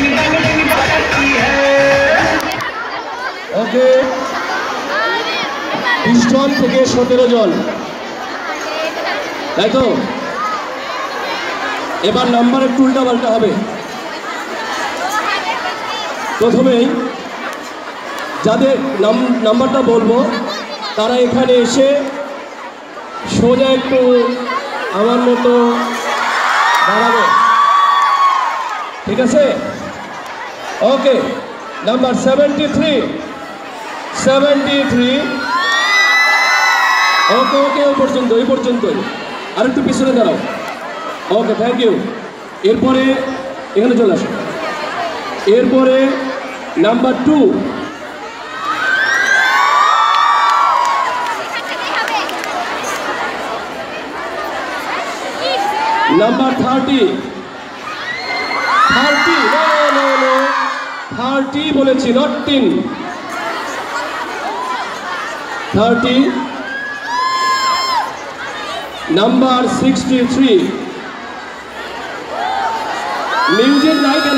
ওকে 20 জন থেকে 17 জন, তাই তো? এবার নাম্বার একটু উল্টা পাল্টা হবে। প্রথমেই যাদের নাম্বারটা বলবো তারা এখানে এসে সোজা একটু আমার মতো দাঁড়াবে, ঠিক আছে? ওকে, নাম্বার 73 ওকে ওকে ওই পর্যন্তই আর একটু পিছনে দাঁড়াও। Okay, thank you. এরপরে এখানে চলে আসো। এরপরে নাম্বার 2, নাম্বার 30 বলেছি, নট 3, 30। নাম্বার 63। মিউজিক নাই কেন?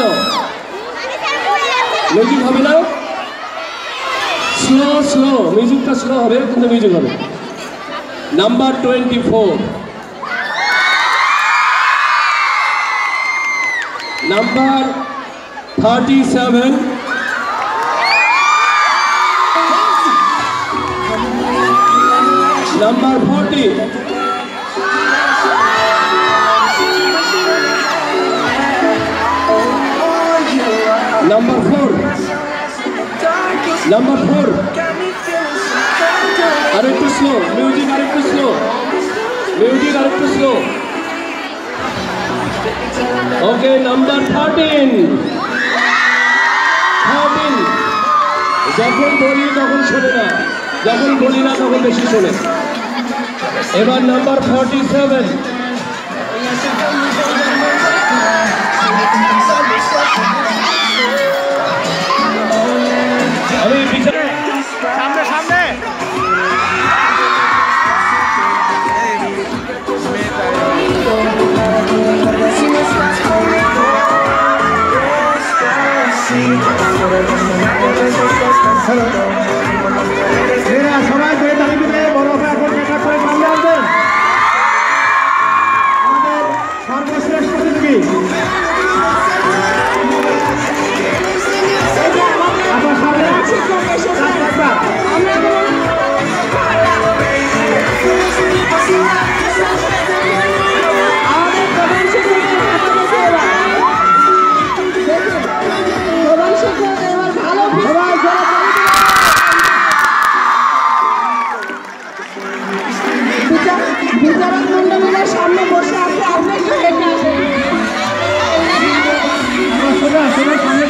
মিউজিক হবে না? স্লো মিউজিকটা স্লো হবে, কিন্তু মিউজিক হবে। নাম্বার 24। নাম্বার 37। নাম্বার 40। নাম্বার 4। আরেকটু স্লো মিউজিক, আরেকটু স্লো। Okay, number 13। যখন বলি তখন শোনে না, যখন বলি না তখন বেশি শোনে। এবার নাম্বার 47। আমি সামনে সবাই ধরে তালিকা বড় এখন মেকআপ করে সামনে আসবেন। আমাদের সর্বশ্রেষ্ঠ প্রতিযোগী বিচারক মন্ডলীর সামনে বসে আছে, আপনি একটু হেঁটে আসেন।